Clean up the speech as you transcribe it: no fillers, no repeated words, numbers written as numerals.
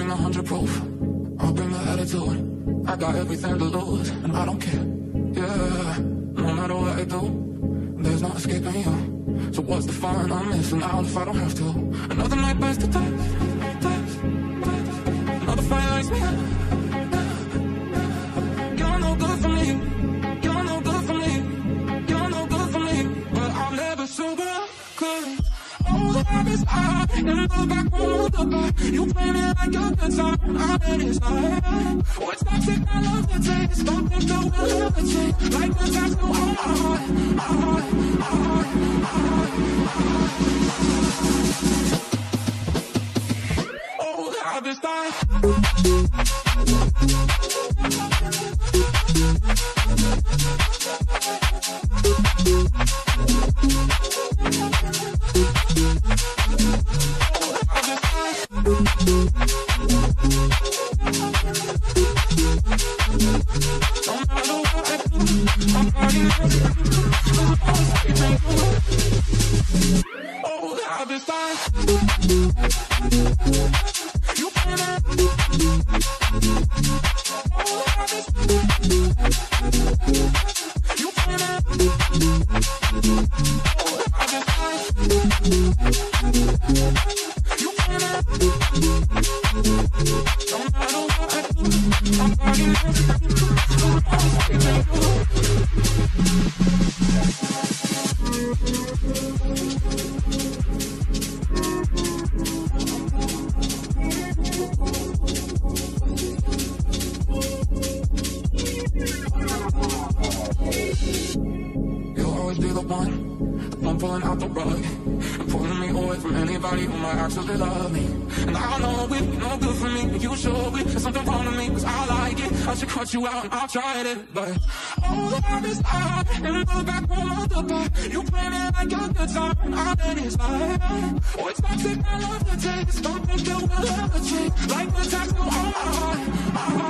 bring 100 proof. I'll bring the attitude. I got everything to lose, and I don't care. Yeah, no matter what I do, there's no escaping you. So what's the fun I'm missing out if I don't have to? Another night past the time. Another fire lights me up. You're no good for me. You're no good for me. You're no good for me. But I'll never sober. Cause all the habits I in the back room of the bar. You play me like a good time. I bet it's not. What's toxic? I love the taste. Don't think that we'll ever change. Like the tattoo on my heart. My heart, my heart, my heart, my heart. Oh, the habits die. Pulling out the rug and pulling me away from anybody who might actually love me. And I know it, you're no good for me, and you should be. There's something wrong with me, cause I like it. I should cut you out and I'll try it. But all the habits I in the back room of the bar. You play me like a good time, I bet it's like. Oh, it's toxic, I love the taste. Don't think it will ever change. Like the tattoo on my heart, my heart.